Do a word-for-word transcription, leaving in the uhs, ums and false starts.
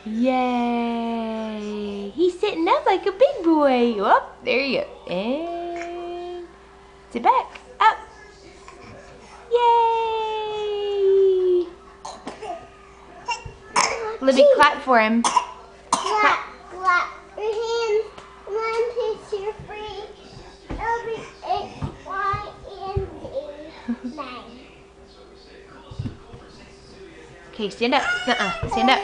Yay! He's sitting up like a big boy. Oh, there you go. And sit back. Up. Yay! Let me clap for him. Clap, clap your hands. One, two, three. W, X, Y, and Z. Nine. Okay, stand up. Uh-uh. Stand up.